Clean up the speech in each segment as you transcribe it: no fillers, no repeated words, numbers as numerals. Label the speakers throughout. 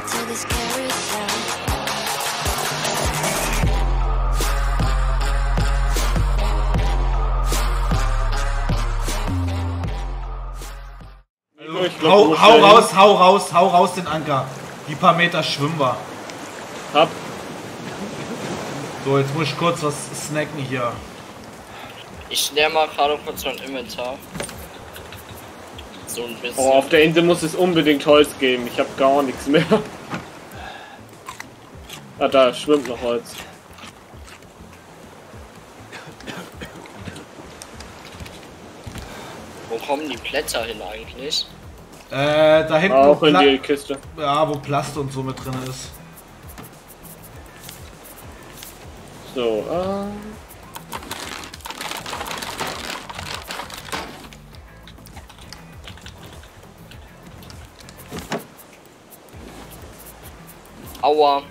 Speaker 1: Hau raus den Anker. Die paar Meter schwimmen wir.
Speaker 2: Hab.
Speaker 1: So, jetzt muss ich kurz was snacken hier.
Speaker 3: Ich leer mal gerade kurz mein Inventar. So ein bisschen.
Speaker 2: Oh, auf der Insel muss es unbedingt Holz geben. Ich habe gar nichts mehr. Ah, da schwimmt noch Holz.
Speaker 3: Wo kommen die Blätter hin eigentlich?
Speaker 1: Da hinten.
Speaker 2: Auch in die Kiste.
Speaker 1: Ja, wo Plast und so mit drin ist.
Speaker 2: So,
Speaker 3: Aua.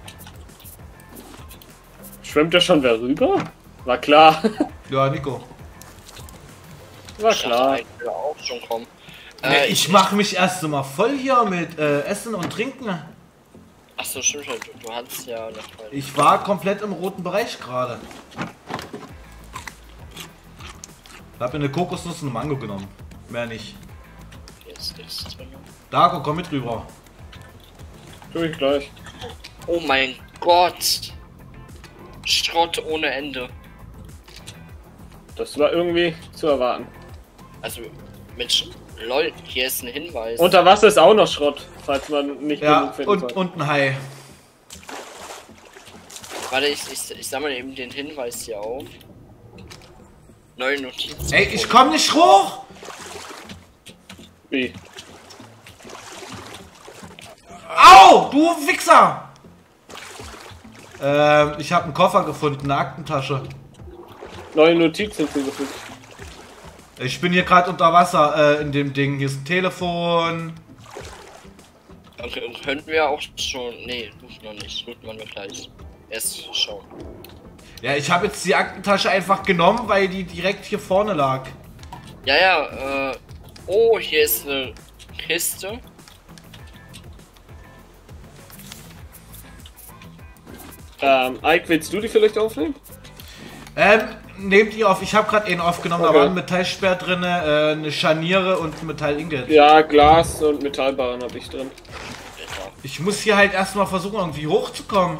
Speaker 2: Schwimmt da schon wer rüber? War klar.
Speaker 1: Ja, Nico.
Speaker 2: War klar.
Speaker 3: Ich will auch schon kommen.
Speaker 1: Ich mache mich erst mal voll hier mit Essen und Trinken.
Speaker 3: Achso, stimmt schon. Du hattest ja noch mal.
Speaker 1: Ich war komplett im roten Bereich gerade. Ich habe eine Kokosnuss und eine Mango genommen. Mehr nicht.
Speaker 3: Hier ist nichts drin.
Speaker 1: Dago, komm mit rüber.
Speaker 2: Tu ich gleich.
Speaker 3: Oh mein Gott. Schrott ohne Ende.
Speaker 2: Das war irgendwie zu erwarten.
Speaker 3: Also, Mensch, lol, hier ist ein Hinweis.
Speaker 2: Unter Wasser ist auch noch Schrott, falls man nicht
Speaker 1: Ja,
Speaker 2: genug finden soll.
Speaker 1: und ein Hai.
Speaker 3: Warte, ich sammle eben den Hinweis hier auf. Neue Notizen.
Speaker 1: Ey, ich komm nicht hoch!
Speaker 2: Wie?
Speaker 1: Au, du Wichser! Ich habe einen Koffer gefunden, eine Aktentasche.
Speaker 2: Neue Notizen hinzugefügt.
Speaker 1: Ich bin hier gerade unter Wasser in dem Ding. Hier ist ein Telefon.
Speaker 3: Okay, könnten wir auch schon. Nee, noch nicht. Looten wir gleich. Erst schauen.
Speaker 1: Ja, ich habe jetzt die Aktentasche einfach genommen, weil die direkt hier vorne lag.
Speaker 3: Ja, ja, oh, hier ist eine Kiste.
Speaker 2: Ike, willst du die vielleicht aufnehmen?
Speaker 1: Nehmt ihr auf. Ich habe gerade einen aufgenommen,
Speaker 2: Okay.
Speaker 1: da war ein Metallsperr drin, eine Scharniere und ein Metallingot.
Speaker 2: Ja, Glas und Metallbarren habe ich drin.
Speaker 1: Ich muss hier halt erstmal versuchen, irgendwie hochzukommen.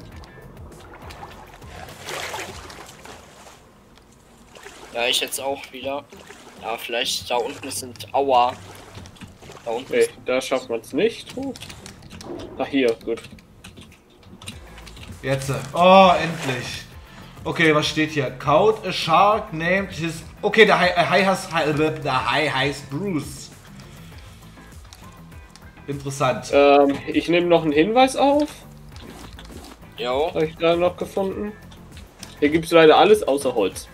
Speaker 3: Ja, ich jetzt auch wieder. Ja, vielleicht da unten sind. Aua. Da unten
Speaker 2: Okay, da schafft man es nicht. Ach, hier, gut.
Speaker 1: Jetzt. Oh, endlich. Okay, was steht hier? Caught a shark named his... Okay, der Hai heißt Bruce. Interessant.
Speaker 2: Ich nehme noch einen Hinweis auf.
Speaker 3: Jo.
Speaker 2: Habe ich da noch gefunden. Hier gibt es leider alles außer Holz.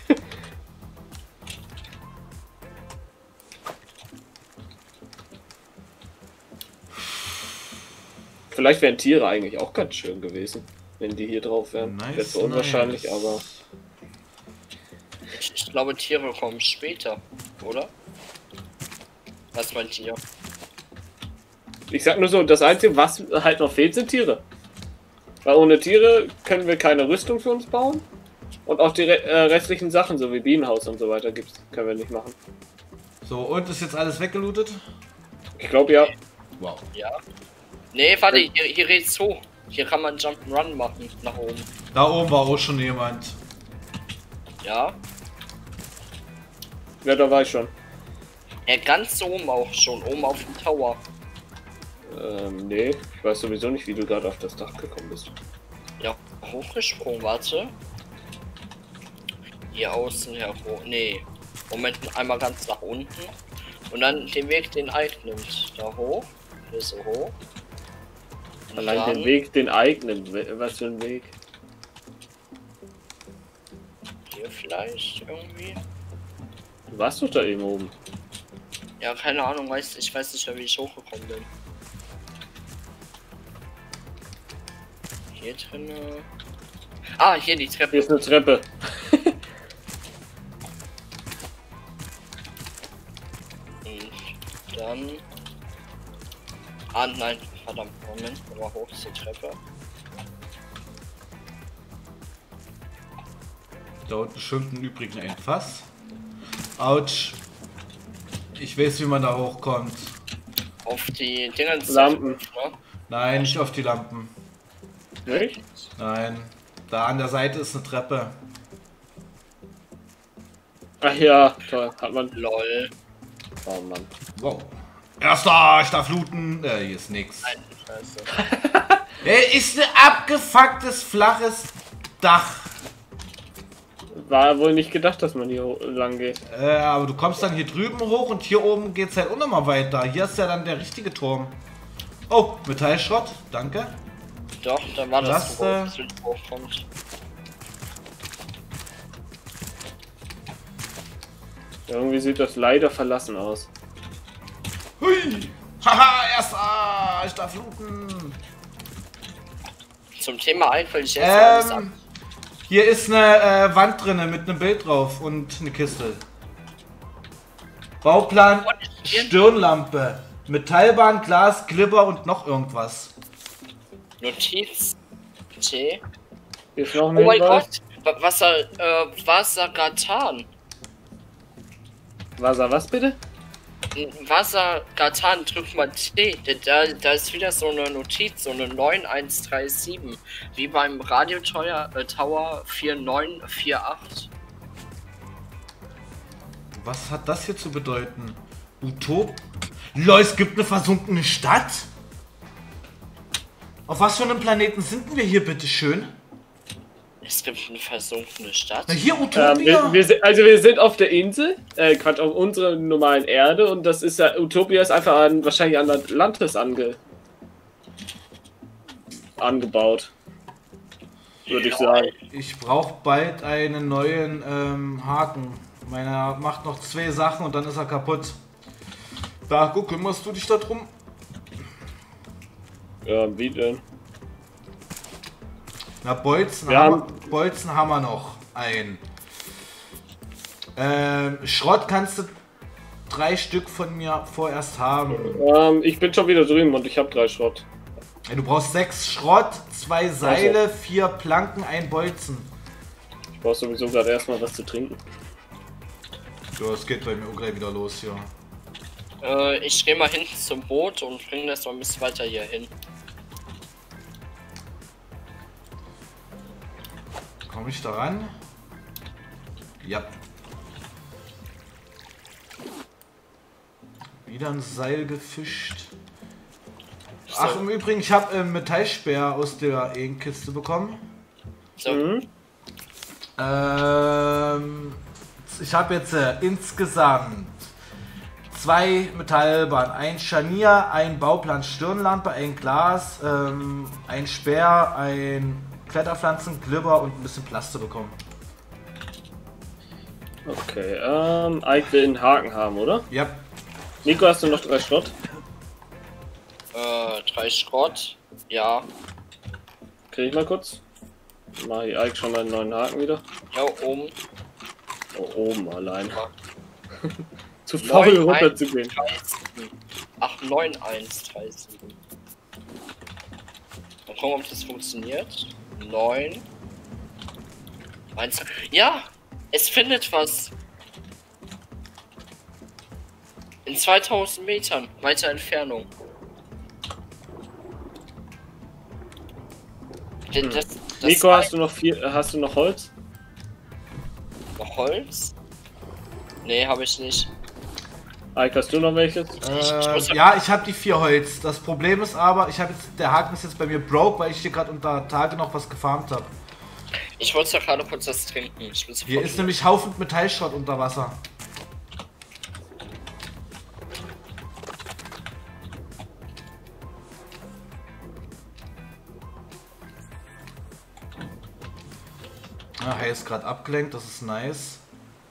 Speaker 2: Vielleicht wären Tiere eigentlich auch ganz schön gewesen, wenn die hier drauf wären.
Speaker 1: Nice,
Speaker 2: Wäre zwar unwahrscheinlich,
Speaker 1: nice.
Speaker 2: aber...
Speaker 3: Ich glaube, Tiere kommen später, oder? Was meint ihr?
Speaker 2: Ich sag nur so, das Einzige, was halt noch fehlt, sind Tiere. Weil ohne Tiere können wir keine Rüstung für uns bauen. Und auch die restlichen Sachen, so wie Bienenhaus und so weiter, können wir nicht machen.
Speaker 1: So, und ist jetzt alles weggelootet?
Speaker 2: Ich glaube ja.
Speaker 1: Wow.
Speaker 3: Ja. Nee, warte, hier geht's hoch. Hier kann man Jump'n'Run machen, nach oben.
Speaker 1: Da oben war auch schon jemand.
Speaker 3: Ja.
Speaker 2: Ja, da war ich schon.
Speaker 3: Ja, ganz oben auch schon, oben auf dem Tower.
Speaker 2: Nee, ich weiß sowieso nicht, wie du gerade auf das Dach gekommen bist.
Speaker 3: Ja, hochgesprungen, warte. Hier außen herum. Nee. Moment, einmal ganz nach unten. Und dann den Weg, den Ike nimmt. Da hoch. Hier so hoch. Und
Speaker 2: Allein
Speaker 3: dann
Speaker 2: den Weg, den eigenen. Was für ein Weg?
Speaker 3: hier vielleicht irgendwie.
Speaker 2: Du warst doch da eben oben.
Speaker 3: Ja, keine Ahnung, ich weiß nicht mehr, wie ich hochgekommen bin. Hier drin. Ah, hier die Treppe.
Speaker 2: Hier ist eine Treppe.
Speaker 3: Und dann. Ah, nein, verdammt, Moment, aber hoch zur Treppe.
Speaker 1: Da unten schwimmt im Übrigen ein Fass. Autsch. Ich weiß, wie man da hochkommt.
Speaker 3: Auf die Dingens.
Speaker 2: Lampen.
Speaker 3: Ne?
Speaker 1: Nein, nicht auf die Lampen.
Speaker 2: Nicht?
Speaker 1: Nein. Da an der Seite ist eine Treppe.
Speaker 2: Ach ja, toll. Hat man.
Speaker 3: Lol.
Speaker 2: Oh Mann.
Speaker 1: Wow. Erster, ich darf looten. Hier ist nix.
Speaker 3: Nein, scheiße.
Speaker 1: Ist ein abgefucktes, flaches Dach.
Speaker 2: War wohl nicht gedacht, dass man hier lang geht.
Speaker 1: Aber du kommst dann hier drüben hoch und hier oben geht's halt auch nochmal weiter. Hier ist ja dann der richtige Turm. Oh, Metallschrott, danke.
Speaker 3: Doch, dann war das
Speaker 1: Das,
Speaker 3: so hochkommt.
Speaker 2: Irgendwie sieht das leider verlassen aus.
Speaker 1: Hui! Haha, erster! Ich darf looten!
Speaker 3: Zum Thema Einfall ich jetzt alles ab.
Speaker 1: Hier ist eine Wand drinne mit einem Bild drauf und eine Kiste. Bauplan, Stirnlampe, Metallbahn, Glas, Glibber und noch irgendwas.
Speaker 3: Notiz. T.
Speaker 2: Hier ist noch
Speaker 3: Oh
Speaker 2: ein
Speaker 3: mein
Speaker 2: Hinweis.
Speaker 3: Gott. Wassergatan.
Speaker 2: Was bitte?
Speaker 3: Wassergatan, drück mal T. Da ist wieder so eine Notiz, so eine 9137. Wie beim Radio Tower 4948.
Speaker 1: Was hat das hier zu bedeuten? Utop? Lol, es gibt eine versunkene Stadt? Auf was für einem Planeten sind wir hier, bitteschön?
Speaker 3: Es gibt eine versunkene Stadt.
Speaker 1: Na hier, Utopia!
Speaker 2: wir sind auf der Insel, Quatsch, auf unserer normalen Erde und das ist ja, Utopia ist einfach wahrscheinlich an Atlantis angebaut. Würde ich sagen.
Speaker 1: Ich brauche bald einen neuen Haken. Meiner macht noch 2 Sachen und dann ist er kaputt. Darko, kümmerst du dich da drum?
Speaker 2: Ja, wie denn?
Speaker 1: Na, Bolzen, Bolzen haben wir noch ein. Schrott kannst du 3 Stück von mir vorerst haben.
Speaker 2: Ich bin schon wieder drüben und ich habe 3 Schrott.
Speaker 1: Ja, du brauchst 6 Schrott, 2 Seile, 4 Planken, 1 Bolzen.
Speaker 2: Ich brauche sowieso gerade erstmal was zu trinken.
Speaker 1: Ja, es geht bei mir auch gleich wieder los hier.
Speaker 3: Ich gehe mal hinten zum Boot und bringe das noch ein bisschen weiter hier hin.
Speaker 1: Komme ich da ran? Ja. Wieder ein Seil gefischt. Ach, im Übrigen, ich habe einen Metallspeer aus der Kiste bekommen.
Speaker 3: So.
Speaker 1: Ich habe jetzt insgesamt 2 Metallbahnen, ein Scharnier, ein Bauplan Stirnlampe, ein Glas, ein Speer, ein Kletterpflanzen, Glibber und ein bisschen Plaste bekommen.
Speaker 2: Okay, Ike will einen Haken haben, oder?
Speaker 1: Ja.
Speaker 2: Nico, hast du noch 3 Schrott?
Speaker 3: 3 Schrott, ja.
Speaker 2: Krieg ich mal kurz? Mach ich Ike schon mal einen neuen Haken wieder.
Speaker 3: Ja, oben.
Speaker 2: Oh, oben allein. Zu faul runter zu gehen.
Speaker 3: 8, 9, 1, 3, 7. Mal gucken, ob das funktioniert. 9. 1. Ja! Es findet was! In 2000 Metern weiter Entfernung. Das
Speaker 2: Nico, hast du noch Holz?
Speaker 3: Noch Holz? Nee, habe ich nicht.
Speaker 2: Ike, hast du noch welches?
Speaker 1: Ja, ich habe die 4 Holz. Das Problem ist aber, der Haken ist jetzt bei mir broke, weil ich hier gerade unter Tage noch was gefarmt habe.
Speaker 3: Ich wollte ja gerade kurz was trinken.
Speaker 1: Hier ist nämlich Haufen Metallschrott unter Wasser. Er ist gerade abgelenkt, das ist nice.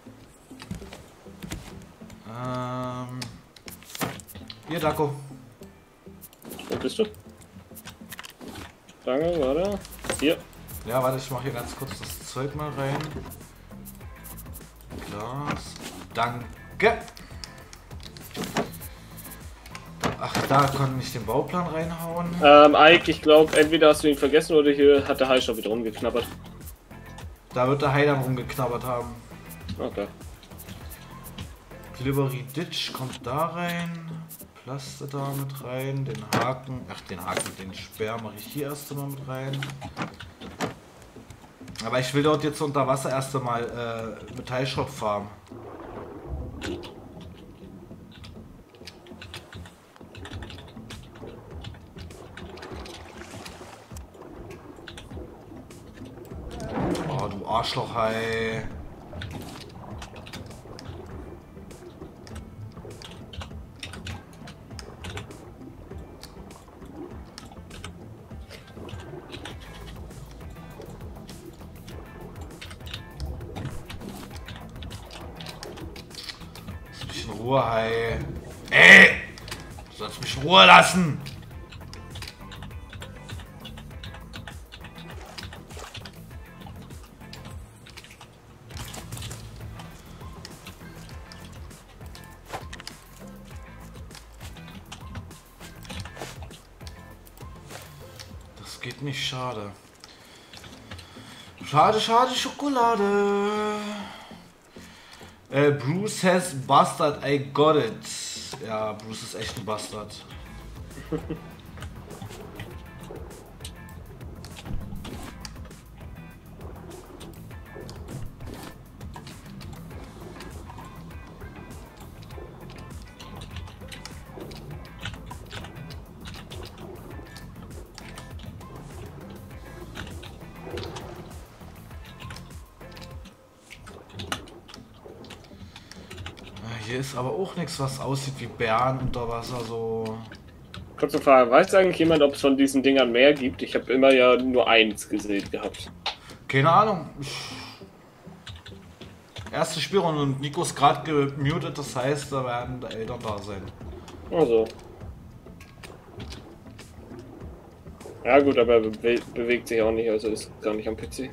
Speaker 1: Hier, Dako.
Speaker 2: Wo bist du? Danke, warte. Hier.
Speaker 1: Ja, warte, ich mache hier ganz kurz das Zeug mal rein. Glas. Danke. Ach, da konnte ich den Bauplan reinhauen.
Speaker 2: Ike, ich glaube, entweder hast du ihn vergessen oder hier hat der Hai schon wieder rumgeknabbert.
Speaker 1: Da wird der Hai dann rumgeknabbert haben.
Speaker 2: Okay.
Speaker 1: Delivery Ditch kommt da rein. Plaste da mit rein. Den Haken, den Speer mache ich hier erst einmal mit rein. Aber ich will dort jetzt unter Wasser erst einmal Metallschrott farmen. Oh, du Arschloch-Hai. Ruhe, Hai. Ey! Du sollst mich in Ruhe lassen! Das geht nicht, schade. Schade, schade, Schokolade. Bruce has bastard, I got it. Ja, Bruce ist echt ein Bastard. Hier ist aber auch nichts, was aussieht wie Bären unter Wasser, so.
Speaker 2: Kurze Frage, weiß eigentlich jemand, ob es von diesen Dingern mehr gibt? Ich habe immer ja nur eins gesehen gehabt.
Speaker 1: Keine Ahnung. Erste Spielrunde und Nico ist gerade gemutet, das heißt, da werden die Eltern da sein.
Speaker 2: Also. Ja gut, aber er bewegt sich auch nicht, also ist gar nicht am PC.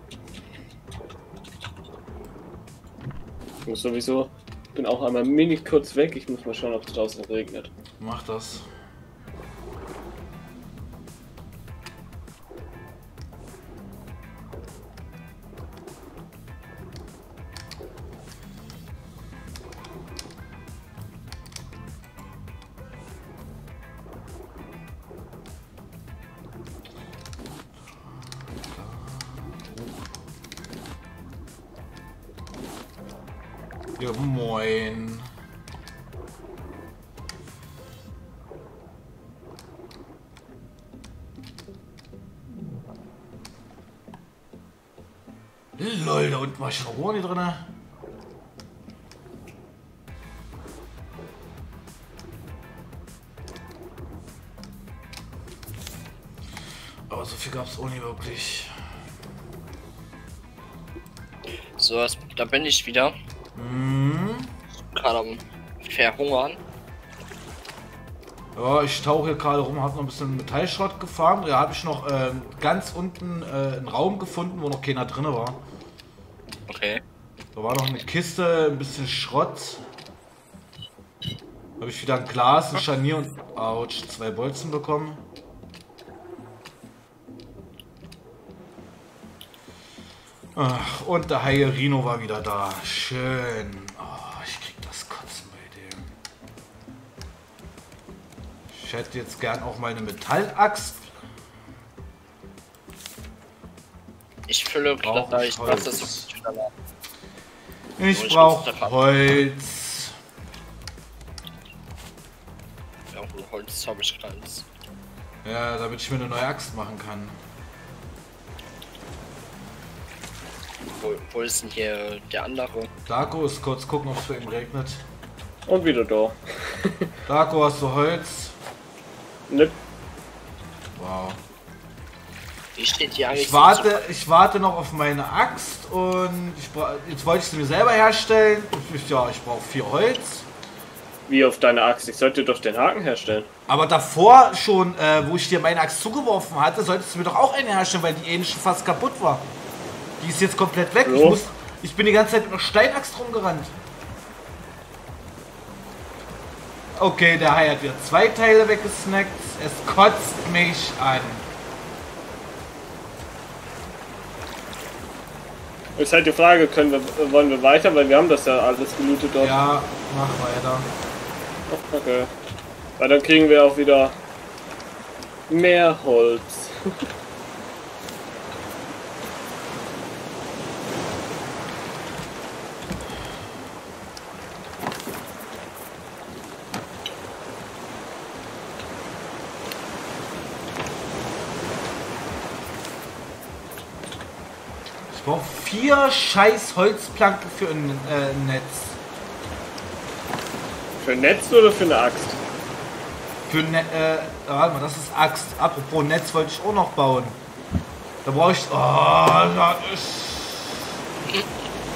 Speaker 2: Ich muss sowieso... Bin auch einmal mini kurz weg. Ich muss mal schauen, ob es draußen regnet.
Speaker 1: Mach das. Ja, moin. Lol, da unten war schon Rohr nicht drin. Aber so viel gab es auch nicht wirklich.
Speaker 3: So, da bin ich wieder. Gerade am Verhungern.
Speaker 1: Ja, ich tauche hier gerade rum, habe noch ein bisschen Metallschrott gefahren. Ja, habe ich noch ganz unten einen Raum gefunden, wo noch keiner drin war.
Speaker 3: Okay.
Speaker 1: Da war noch eine Kiste, ein bisschen Schrott. Habe ich wieder ein Glas, ein Scharnier und ouch, 2 Bolzen bekommen. Ach, und der Hai Rino war wieder da. Schön. Oh, ich krieg das Kotzen bei dem. Ich hätte jetzt gern auch mal eine Metallaxt.
Speaker 3: Ich fülle gleich
Speaker 1: Holz.
Speaker 3: das ist schneller.
Speaker 1: Ich brauche Holz.
Speaker 3: Ja, Holz habe ich kleines.
Speaker 1: Ja, damit ich mir eine neue Axt machen kann.
Speaker 3: Wo ist denn hier der andere?
Speaker 1: Darko ist kurz gucken, ob es für ihn regnet.
Speaker 2: Und wieder da.
Speaker 1: Darko, hast du Holz?
Speaker 2: Ne.
Speaker 3: Wow. Wie steht hier eigentlich?
Speaker 1: Ich warte noch auf meine Axt und jetzt wollte ich sie mir selber herstellen. Ja, ich brauche 4 Holz.
Speaker 2: Wie auf deine Axt? Ich sollte doch den Haken herstellen.
Speaker 1: Aber davor schon, wo ich dir meine Axt zugeworfen hatte, solltest du mir doch auch eine herstellen, weil die ähnliche fast kaputt war. Die ist jetzt komplett weg. Ich bin die ganze Zeit mit einer Steinaxt rumgerannt. Okay, der Hai hat wieder 2 Teile weggesnackt. Es kotzt mich an.
Speaker 2: Ist halt die Frage, wollen wir weiter, weil wir haben das ja alles gelootet dort.
Speaker 1: Ja, mach weiter.
Speaker 2: Okay. Weil dann kriegen wir auch wieder mehr Holz.
Speaker 1: Ich brauche 4 scheiß Holzplanken für ein Netz.
Speaker 2: Für ein Netz oder für eine Axt?
Speaker 1: Für warte mal, das ist Axt. Apropos Netz wollte ich auch noch bauen. Da brauche ich. Oh, das ist.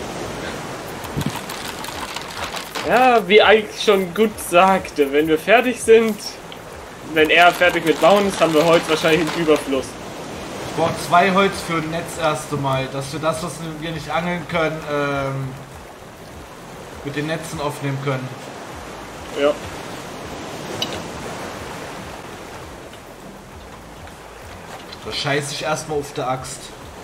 Speaker 2: Ja, wie Ike schon gut sagte, wenn wir fertig sind, wenn er fertig mit Bauen ist, haben wir Holz wahrscheinlich im Überfluss.
Speaker 1: Ich brauche 2 Holz für ein Netz erst einmal, dass wir das, was wir nicht angeln können, mit den Netzen aufnehmen können.
Speaker 2: Ja.
Speaker 1: Da scheiße ich erstmal auf der Axt.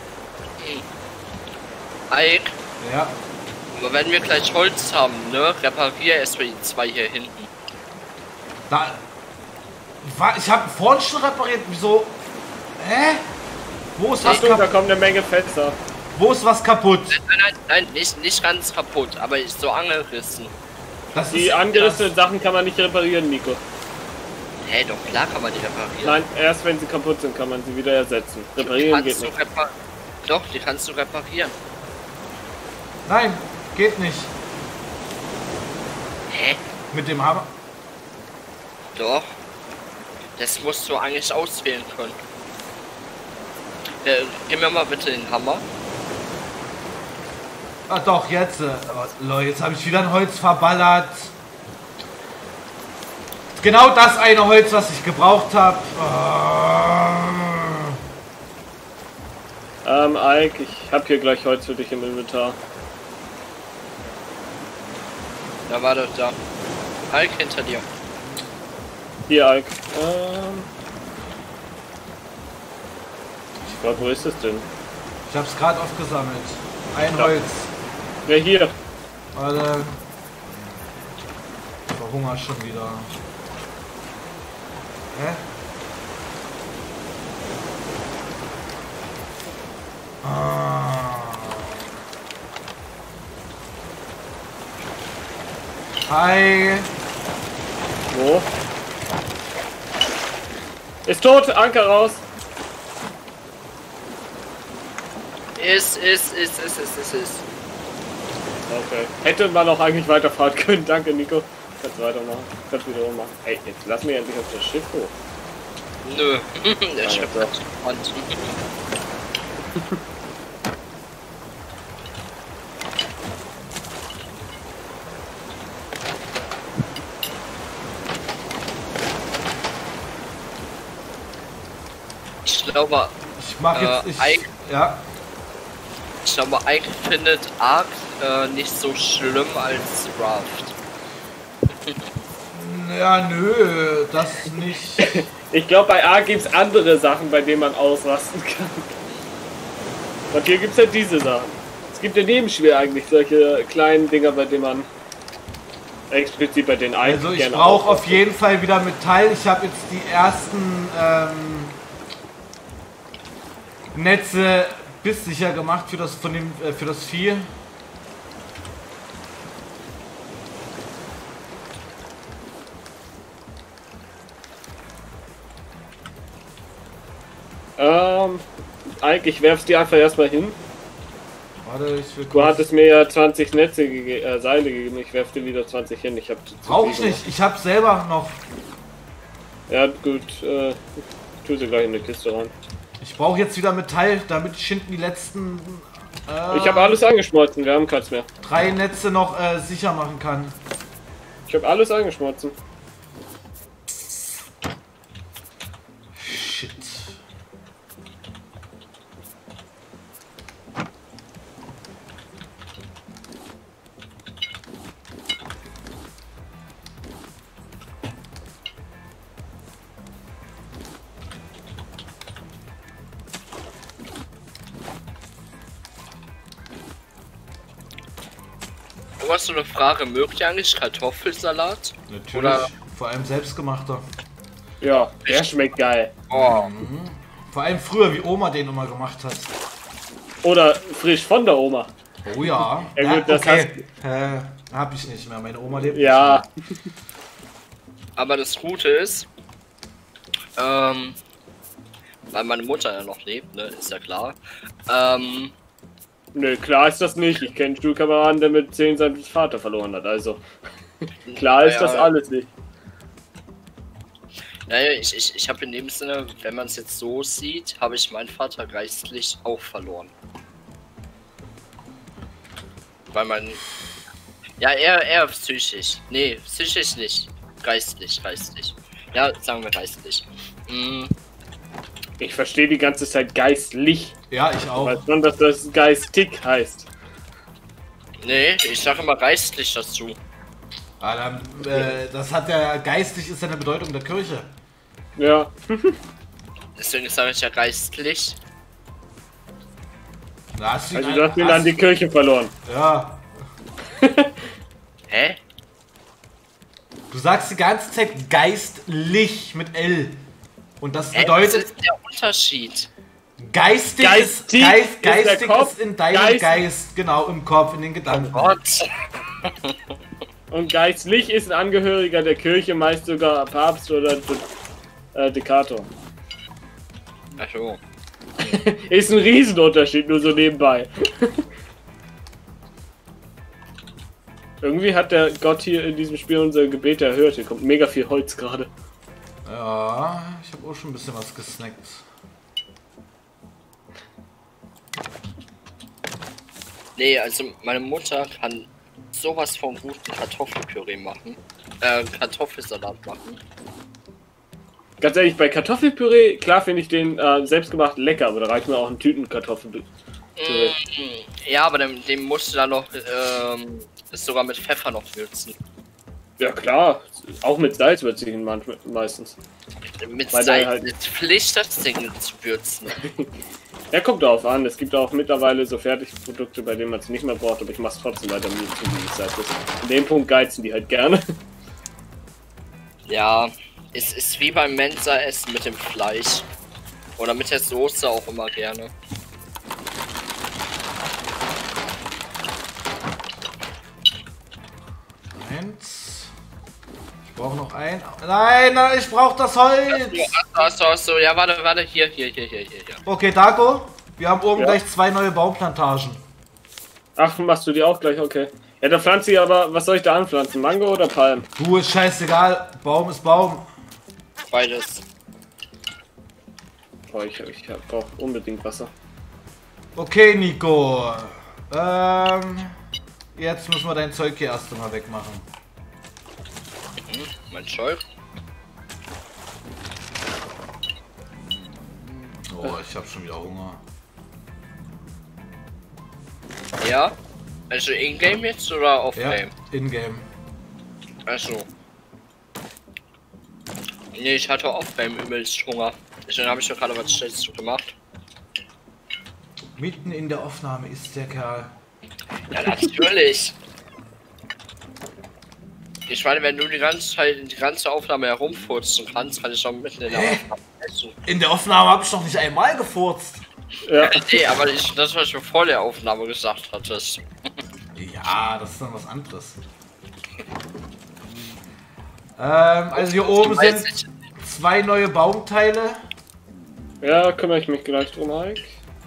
Speaker 3: Ike,
Speaker 1: Ja.
Speaker 3: aber wenn wir gleich Holz haben, ne, reparier erstmal die 2 hier hinten.
Speaker 1: Da. Ich habe vorhin schon repariert. Wieso? Hä? Wo ist was
Speaker 2: Achtung, da
Speaker 1: kaputt?
Speaker 2: kommt eine Menge Fenster.
Speaker 1: Wo ist was kaputt?
Speaker 3: Nein, nicht ganz kaputt, aber ist so angerissen.
Speaker 1: Das
Speaker 2: Die
Speaker 1: ist
Speaker 2: angerissenen Sachen kann man nicht reparieren, Nico.
Speaker 3: Hey, doch klar kann man die reparieren.
Speaker 2: Nein, erst wenn sie kaputt sind, kann man sie wieder ersetzen. Reparieren geht nicht.
Speaker 3: Doch, die kannst du reparieren.
Speaker 1: Nein, geht nicht.
Speaker 3: Hä?
Speaker 1: Mit dem Hammer.
Speaker 3: Doch. Das musst du eigentlich auswählen können. Gib mir mal bitte den Hammer.
Speaker 1: Ah doch, jetzt. Leute, jetzt habe ich wieder ein Holz verballert. Genau das eine Holz, was ich gebraucht habe.
Speaker 2: Ike, ich habe hier gleich Holz für dich im Inventar.
Speaker 3: Da war doch da. Ike hinter dir.
Speaker 2: Hier, Ike. Ich glaube, wo ist es denn?
Speaker 1: Ich habe es gerade aufgesammelt. Ein
Speaker 2: Ja.
Speaker 1: Holz.
Speaker 2: Ja, hier.
Speaker 1: Warte. Ich verhungere schon wieder. Hä? Hi.
Speaker 2: Wo? Ist tot, Anker raus.
Speaker 3: Ist.
Speaker 2: Okay. Hätte man auch eigentlich weiterfahren können. Danke, Nico. Kannst weitermachen. Kannst wieder machen. Ey, jetzt lass mich endlich auf das Schiff hoch.
Speaker 3: Nö. Der Schiff
Speaker 2: doch.
Speaker 3: hat Wand. Ich glaube,
Speaker 1: Ich mach jetzt. Ja.
Speaker 3: ich glaube, Ike findet Ark nicht so schlimm als Raft.
Speaker 1: Ja, nö, das nicht.
Speaker 2: Ich glaube, bei A gibt es andere Sachen, bei denen man ausrasten kann. Und hier gibt es ja diese Sachen. Es gibt ja nebenschwer eigentlich solche kleinen Dinger, bei denen man explizit bei den
Speaker 1: Also ich
Speaker 2: gerne
Speaker 1: brauche auf
Speaker 2: ausrastet.
Speaker 1: jeden Fall wieder Metall. Ich habe jetzt die ersten Netze bisssicher gemacht für das für das Vieh.
Speaker 2: Ike, ich werf's dir einfach erstmal hin.
Speaker 1: Warte, ich will
Speaker 2: Du
Speaker 1: kurz.
Speaker 2: hattest mir ja 20 Netze Seile gegeben, ich werf dir wieder 20 hin. Ich hab zu
Speaker 1: Brauche
Speaker 2: viel
Speaker 1: ich
Speaker 2: gemacht.
Speaker 1: nicht. Ich habe selber noch.
Speaker 2: Ja, gut, tu sie gleich in die Kiste rein.
Speaker 1: Ich brauche jetzt wieder Metall, damit ich hinten die letzten
Speaker 2: Ich habe alles angeschmolzen, wir haben keins mehr.
Speaker 1: 3 Netze noch sicher machen kann.
Speaker 2: Ich habe alles angeschmolzen.
Speaker 1: Shit.
Speaker 3: mal so eine Frage, mögt ihr eigentlich Kartoffelsalat?
Speaker 1: Natürlich.
Speaker 3: Oder-
Speaker 1: Vor allem selbstgemachter.
Speaker 2: Ja, der schmeckt geil.
Speaker 3: Oh,
Speaker 1: Vor allem früher, wie Oma den immer gemacht hat.
Speaker 2: Oder frisch von der Oma.
Speaker 1: Oh ja.
Speaker 2: Ja, gut, das
Speaker 1: hab ich nicht mehr. Meine Oma lebt
Speaker 2: Ja,
Speaker 3: aber das Gute ist, weil meine Mutter ja noch lebt, ne, ist ja klar.
Speaker 2: nö, klar ist das nicht. Ich kenne einen Schulkameraden, der mit 10 seinen Vater verloren hat. Also, klar ist das alles nicht.
Speaker 3: Naja, ich habe in dem Sinne, wenn man es jetzt so sieht, habe ich meinen Vater geistlich auch verloren. Weil man... Ja, eher psychisch. Nee, psychisch nicht. Geistlich. Ja, sagen wir geistlich.
Speaker 2: Ich verstehe die ganze Zeit geistlich.
Speaker 1: Ja, ich auch.
Speaker 2: Weiß schon, dass das geistig heißt.
Speaker 3: Nee, ich sage immer geistlich dazu.
Speaker 1: Ah, dann, das hat ja geistig ist ja eine Bedeutung der Kirche.
Speaker 2: Ja.
Speaker 3: Deswegen sage ich ja geistlich.
Speaker 1: Da hast du ihn
Speaker 2: Also du hast ihn an die Kirche verloren.
Speaker 1: Ja.
Speaker 3: Hä?
Speaker 1: Du sagst die ganze Zeit geistlich mit L. Und das
Speaker 3: Was
Speaker 1: bedeutet,
Speaker 3: ist der Unterschied?
Speaker 1: geistig,
Speaker 2: Geistig ist der
Speaker 1: geistig
Speaker 2: Kopf,
Speaker 1: ist in deinem
Speaker 2: Geist-
Speaker 1: Geist, genau, im Kopf, in den Gedanken.
Speaker 3: Gott.
Speaker 2: Und geistlich ist ein Angehöriger der Kirche, meist sogar Papst oder Dekator.
Speaker 3: Ach so.
Speaker 2: Ist ein Riesenunterschied, nur so nebenbei. Irgendwie hat der Gott hier in diesem Spiel unser Gebet erhört. Hier kommt mega viel Holz gerade.
Speaker 1: Ja, ich habe auch schon ein bisschen was gesnackt.
Speaker 3: Nee, also meine Mutter kann sowas von guten Kartoffelpüree machen. Kartoffelsalat machen.
Speaker 2: Ganz ehrlich, bei Kartoffelpüree, klar finde ich den selbstgemacht lecker, aber da reicht mir auch ein Tütenkartoffelpüree.
Speaker 3: Ja, aber den musst du dann noch sogar mit Pfeffer noch würzen.
Speaker 2: Ja klar, auch mit Salz würze ich ihn meistens.
Speaker 3: Mit
Speaker 2: Weil der
Speaker 3: Salz
Speaker 2: halt-
Speaker 3: ist Pflicht, das Ding zu würzen.
Speaker 2: Ja, kommt darauf an. Es gibt auch mittlerweile so Fertigprodukte, bei denen man es nicht mehr braucht, aber ich mache es trotzdem weiter mit Salz. In dem Punkt geizen die halt gerne.
Speaker 3: Ja, es ist wie beim Mensa-Essen mit dem Fleisch. Oder mit der Soße auch immer gerne.
Speaker 1: Eins. Ich brauche noch ein. Nein, nein, ich brauche das Holz.
Speaker 3: Achso, ja, warte, hier.
Speaker 1: Okay, Dago, wir haben oben
Speaker 2: Ja.
Speaker 1: gleich 2 neue Baumplantagen.
Speaker 2: Ach, machst du die auch gleich? Okay. Ja, da pflanze ich aber, was soll ich da anpflanzen? Mango oder Palm?
Speaker 1: Du, ist scheißegal, Baum ist Baum.
Speaker 3: Beides.
Speaker 2: Boah, ich brauche unbedingt Wasser.
Speaker 1: Okay, Nico. Jetzt müssen wir dein Zeug hier erst einmal wegmachen.
Speaker 3: Mein Zeug.
Speaker 1: Oh, ich habe schon wieder Hunger.
Speaker 3: Ja? Also in-game jetzt oder
Speaker 1: Ja,
Speaker 3: off-game?
Speaker 1: in-game.
Speaker 3: Achso. Nee, ich hatte off-game übelst Hunger. Deswegen habe ich doch gerade was Schlechtes gemacht.
Speaker 1: Mitten in der Aufnahme ist der Kerl.
Speaker 3: Ja, natürlich. Ich meine, wenn du die ganze Aufnahme herumfurzen kannst, kann ich schon mitten in der Aufnahme essen.
Speaker 1: In der Aufnahme habe ich doch nicht einmal gefurzt.
Speaker 2: Ja,
Speaker 3: Nee, aber das, was du vor der Aufnahme gesagt hattest.
Speaker 1: Ja, das ist dann was anderes. Also hier oben
Speaker 3: Weiß
Speaker 1: sind
Speaker 3: ich.
Speaker 1: 2 neue Baumteile.
Speaker 2: ja, kümmere ich mich gleich drum, Mike.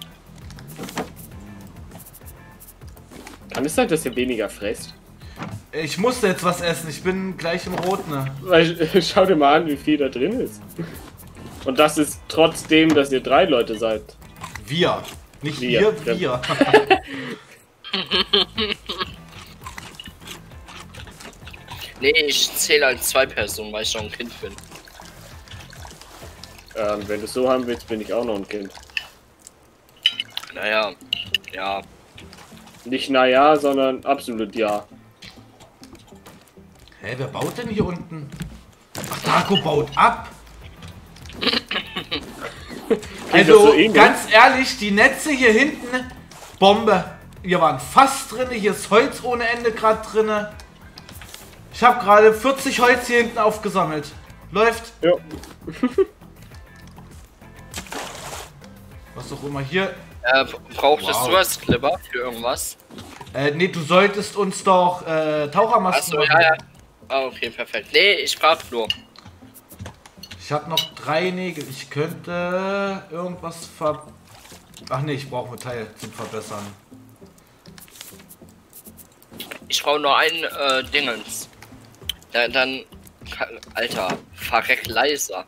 Speaker 2: Kann es sein, dass ihr weniger fresst?
Speaker 1: Ich musste jetzt was essen, ich bin gleich im Rot, ne?
Speaker 2: Weil, schau dir mal an, wie viel da drin ist. Und das ist trotzdem, dass ihr 3 Leute seid.
Speaker 1: Wir. Nicht
Speaker 2: Wir,
Speaker 1: wir, wir.
Speaker 3: Nee, ich zähle als 2 Personen, weil ich noch ein Kind bin.
Speaker 2: Wenn du es so haben willst, bin ich auch noch ein Kind.
Speaker 3: Naja, ja.
Speaker 2: Nicht naja, sondern absolut ja.
Speaker 1: Hä, wer baut denn hier unten? Ach, Dago baut ab.
Speaker 2: das
Speaker 1: Also,
Speaker 2: so ähnlich?
Speaker 1: ganz ehrlich, die Netze hier hinten, Bombe. Hier war ein Fass drin, hier ist Holz ohne Ende gerade drin. Ich habe gerade 40 Holz hier hinten aufgesammelt. Läuft.
Speaker 2: Ja.
Speaker 1: Was auch immer hier.
Speaker 3: Brauchtest du als Clipper für irgendwas?
Speaker 1: Nee, du solltest uns doch Tauchermasken
Speaker 3: Achso, ja. Ah, okay, perfekt. Nee, ich brauch nur.
Speaker 1: Ich habe noch 3 Nägel. Ich könnte irgendwas Ach nee, ich brauche Metall zum Verbessern.
Speaker 3: Ich brauche nur ein Dingens. Dann Alter, verreck leiser.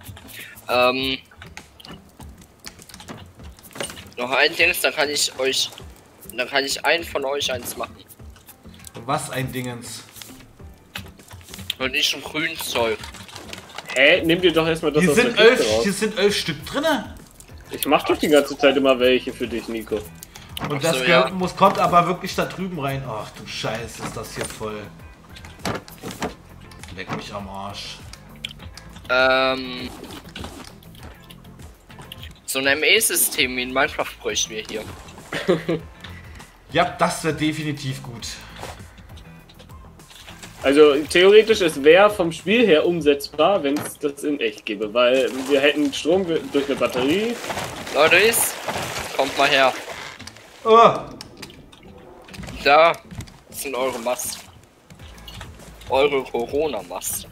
Speaker 3: Noch ein Dings, dann kann ich einen von euch eins machen.
Speaker 1: Was ein Dingens.
Speaker 3: Und nicht schon grün Zeug.
Speaker 2: Hä? Nimm dir doch erstmal das
Speaker 1: Hier
Speaker 2: aus der
Speaker 1: sind
Speaker 2: Kiste
Speaker 1: 11,
Speaker 2: raus.
Speaker 1: hier sind 11 Stück drinne.
Speaker 2: Ich mach doch die ganze Zeit immer welche für dich, Nico.
Speaker 1: Und
Speaker 3: Ach
Speaker 1: das
Speaker 3: so, ja.
Speaker 1: kommt aber wirklich da drüben rein. Ach du Scheiße, ist das hier voll. Leck mich am Arsch.
Speaker 3: So ein ME-System wie in Minecraft bräuchten wir hier.
Speaker 1: Ja, das wäre definitiv gut.
Speaker 2: Also theoretisch, es wäre vom Spiel her umsetzbar, wenn es das in echt gäbe, weil wir hätten Strom durch eine Batterie.
Speaker 3: Leute, kommt mal her.
Speaker 1: Oh,
Speaker 3: Da sind eure Masken. Eure Corona-Masken.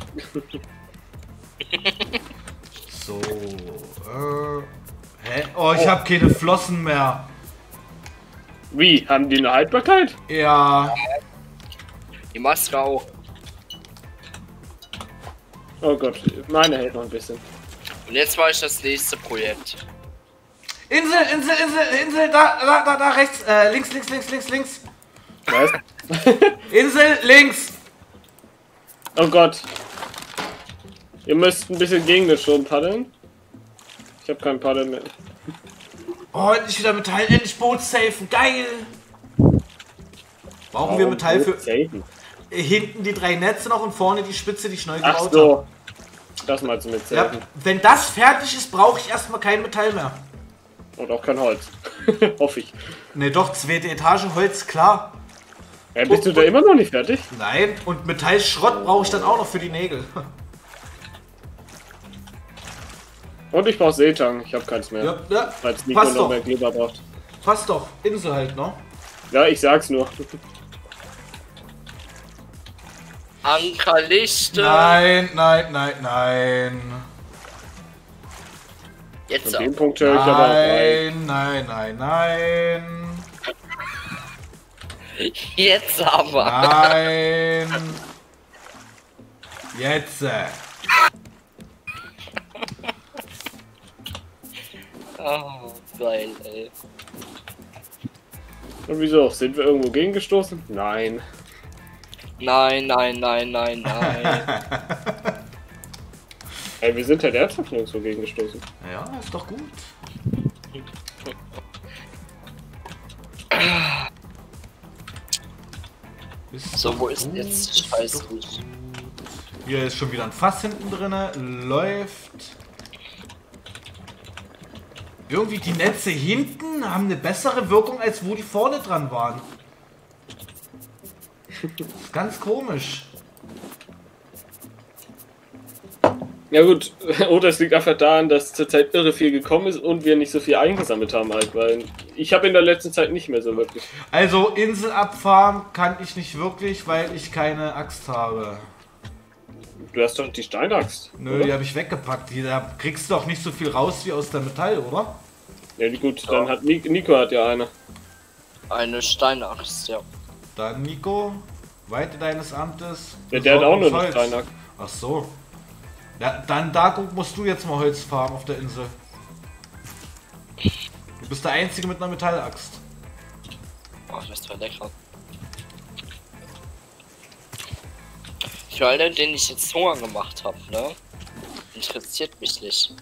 Speaker 1: so. Hä? Oh, ich habe keine Flossen mehr.
Speaker 2: Wie? Haben die eine Haltbarkeit?
Speaker 1: Ja.
Speaker 3: Die Maske auch.
Speaker 2: Oh Gott, meine hält noch ein bisschen.
Speaker 3: Und jetzt war ich das nächste Projekt.
Speaker 1: Insel, da, rechts, links.
Speaker 2: Was?
Speaker 1: Insel, links.
Speaker 2: Oh Gott. Ihr müsst ein bisschen gegen den Strom paddeln. Ich habe kein Paddeln mehr.
Speaker 1: Oh, endlich wieder Metall, endlich Boot safen, geil. Brauchen wir Metall für
Speaker 2: Safen?
Speaker 1: hinten die 3 Netze noch und vorne die Spitze, die ich neu
Speaker 2: Ach
Speaker 1: gebaut habe.
Speaker 2: so. Das meinst du mit
Speaker 1: Ja,
Speaker 2: Safen.
Speaker 1: wenn das fertig ist, brauche ich erstmal kein Metall mehr.
Speaker 2: Und auch kein Holz. Hoffe ich.
Speaker 1: Ne, doch, 2. Etage Holz, klar.
Speaker 2: Bist du da immer noch nicht fertig?
Speaker 1: Nein, und Metallschrott brauche ich dann auch noch für die Nägel.
Speaker 2: Und ich brauche Seetang. Ich habe keins mehr.
Speaker 1: Ja,
Speaker 2: Falls Nico
Speaker 1: passt
Speaker 2: noch
Speaker 1: doch,
Speaker 2: mehr Kleber braucht.
Speaker 1: passt doch. Insel halt, ne?
Speaker 2: Ja, ich sag's nur.
Speaker 3: Ankerlichte.
Speaker 1: Nein.
Speaker 3: Jetzt
Speaker 2: An dem Punkt höre ich aber auch rein.
Speaker 1: Nein.
Speaker 3: Jetzt aber.
Speaker 1: Nein. Jetzt.
Speaker 3: Oh, geil, ey.
Speaker 2: Und wieso? Sind wir irgendwo gegengestoßen? Nein.
Speaker 3: Nein.
Speaker 2: Ey, wir sind ja derzeit nirgendwo gegengestoßen.
Speaker 1: Ja, ist doch gut.
Speaker 3: So, wo ist jetzt die Scheiße?
Speaker 1: Hier ist schon wieder ein Fass hinten drin. Läuft. Irgendwie die Netze hinten haben eine bessere Wirkung, als wo die vorne dran waren. Ganz komisch.
Speaker 2: Ja gut, oder es liegt einfach daran, dass zurzeit irre viel gekommen ist und wir nicht so viel eingesammelt haben halt, weil ich habe in der letzten Zeit nicht mehr so wirklich.
Speaker 1: Also Insel abfahren kann ich nicht wirklich, weil ich keine Axt habe.
Speaker 2: Du hast doch die Steinaxt.
Speaker 1: Nö,
Speaker 2: oder?
Speaker 1: die habe ich weggepackt. Da kriegst du doch nicht so viel raus wie aus der Metall, oder?
Speaker 2: Ja gut, dann hat Nico hat ja eine.
Speaker 3: Eine Steinaxt, ja.
Speaker 1: Dann Nico, Weite deines Amtes.
Speaker 2: Ja, der hat auch nur eine
Speaker 1: Holz.
Speaker 2: Steinaxt.
Speaker 1: Ach so. Ja, dann da musst du jetzt mal Holz farmen auf der Insel. Du bist der Einzige mit einer Metallaxt.
Speaker 3: Oh, das war lecker. Für alle, denen ich jetzt Hunger gemacht habe, ne? Interessiert mich nicht.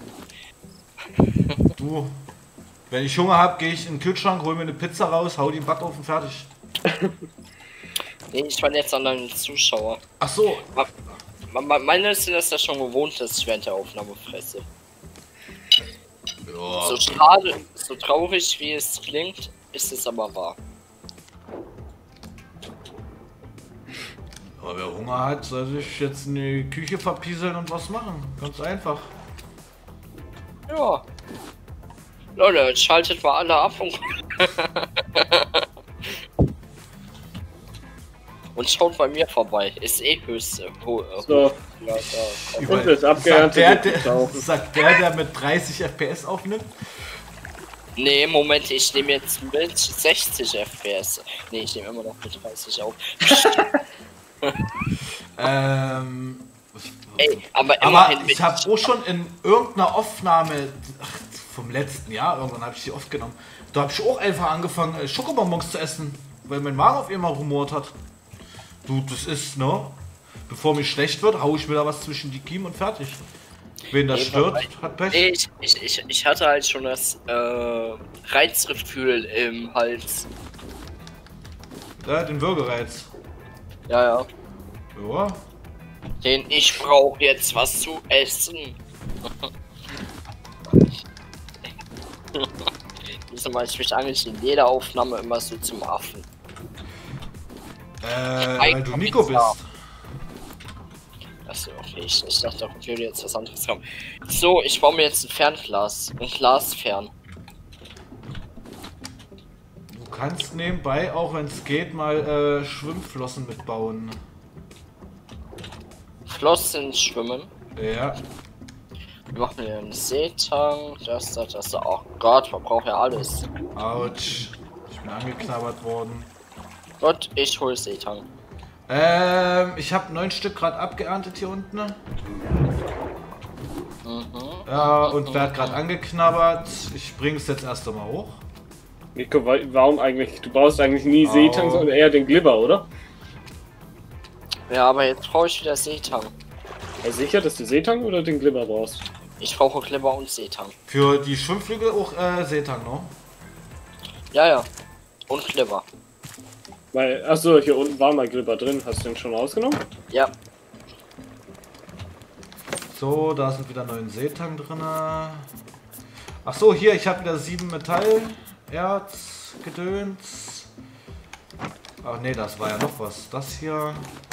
Speaker 1: Du, wenn ich Hunger habe, gehe ich in den Kühlschrank, hol mir eine Pizza raus, hau die in den Backofen, fertig.
Speaker 3: Nee, ich meine jetzt an deine Zuschauer.
Speaker 1: Ach so.
Speaker 3: Meine sind das ja schon gewohnt, dass ich während der Aufnahme fresse.
Speaker 1: Ja.
Speaker 3: So schade, so traurig wie es klingt, ist es aber wahr.
Speaker 1: Aber wer Hunger hat, soll sich jetzt in die Küche verpieseln und was machen. Ganz einfach.
Speaker 3: Ja. Leute, jetzt schaltet mal alle ab und schaut bei mir vorbei. Ist eh höchste.
Speaker 2: So.
Speaker 3: Ja,
Speaker 2: Und das abgeerntet.
Speaker 1: Sagt der mit 30 FPS aufnimmt?
Speaker 3: nee, Moment, ich nehme jetzt mit 60 FPS. Nee, ich nehme immer noch mit 30 auf. Ey, aber immerhin
Speaker 1: ich habe auch schon in irgendeiner Aufnahme vom letzten Jahr, irgendwann habe ich die oft genommen, da habe ich auch einfach angefangen Schokobonbons zu essen, weil mein Magen auf einmal rumort hat. Du, das ist, ne? Bevor mir schlecht wird, hau ich mir da was zwischen die Kiemen und fertig. Wen das stört, hat Pech.
Speaker 3: Nee, ich hatte halt schon das Reizgefühl im Hals.
Speaker 1: Ja, den Würgereiz.
Speaker 3: Ja.
Speaker 1: Ja.
Speaker 3: Den ich brauche jetzt was zu essen. Wieso mache ich mich eigentlich in jeder Aufnahme immer so zum Affen?
Speaker 1: Weil du Nico bist.
Speaker 3: Achso, okay, ich dachte, da würde jetzt was anderes kommen. So, ich baue mir jetzt ein Fernglas. Ein Glasfern.
Speaker 1: Du kannst nebenbei, auch wenn es geht, mal Schwimmflossen mitbauen.
Speaker 3: Flossen schwimmen.
Speaker 1: Ja.
Speaker 3: Wir machen hier einen Seetang. Das. Oh Gott, man braucht ja alles.
Speaker 1: Autsch. Ich bin angeknabbert worden.
Speaker 3: Gott, ich hol Seetang.
Speaker 1: Ich habe 9 Stück gerade abgeerntet hier unten.
Speaker 3: Mhm.
Speaker 1: Ja, und werd gerade angeknabbert. Ich bring's jetzt erst einmal hoch.
Speaker 2: Nico, warum eigentlich? Du brauchst eigentlich nie Seetang, sondern eher den Glibber, oder?
Speaker 3: Ja, aber jetzt brauche ich wieder Seetang.
Speaker 2: Ja, sicher, dass du Seetang oder den Glibber brauchst?
Speaker 3: Ich brauche Glibber und Seetang.
Speaker 1: Für die Schwimmflügel auch Seetang, ne?
Speaker 3: Ja. Und Glibber.
Speaker 2: Weil, achso, hier unten war mal Glibber drin. Hast du den schon rausgenommen?
Speaker 3: Ja.
Speaker 1: So, da sind wieder 9 Seetang drin. Ach so, hier, ich habe wieder 7 Metall, Erz, Gedöns. Ach nee, das war ja noch was. Das hier.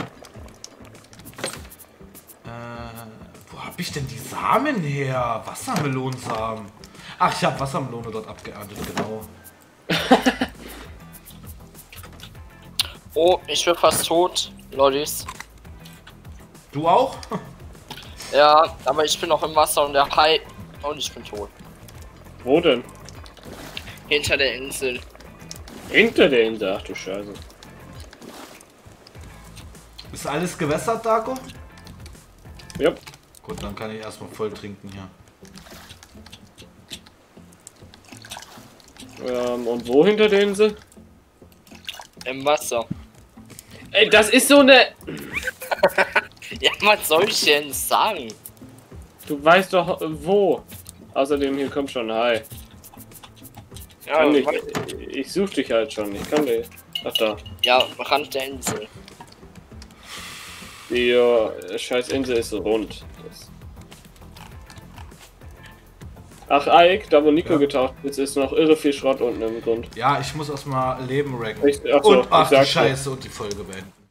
Speaker 1: Wo habe ich denn die Samen her? Wassermelonensamen. Ach, ich habe Wassermelone dort abgeerntet, genau.
Speaker 3: Oh, ich bin fast tot, Lollis.
Speaker 1: Du auch?
Speaker 3: Ja, aber ich bin noch im Wasser und der Hai. Und ich bin tot.
Speaker 2: Wo denn?
Speaker 3: Hinter der Insel.
Speaker 2: Hinter der Insel, ach du Scheiße.
Speaker 1: Ist alles gewässert, Darko?
Speaker 2: Ja.
Speaker 1: Gut, dann kann ich erstmal voll trinken hier.
Speaker 2: Und wo hinter der Insel?
Speaker 3: Im Wasser.
Speaker 2: Ey, das ist so eine...
Speaker 3: Ja, was soll ich denn sagen?
Speaker 2: Du weißt doch wo. Außerdem, hier kommt schon Hai.
Speaker 3: Ja,
Speaker 2: Kann nicht. Ich such dich halt schon. Ich kann nicht. Ach da.
Speaker 3: ja, Rand der Insel.
Speaker 2: Die scheiß Insel ist so rund. Ach, Ike, da wo Nico getaucht ist, ist noch irre viel Schrott unten im Grund.
Speaker 1: Ja, ich muss erstmal Leben racken.
Speaker 2: Achso,
Speaker 1: Und ach du
Speaker 2: sag's
Speaker 1: Scheiße, und die Folge beenden.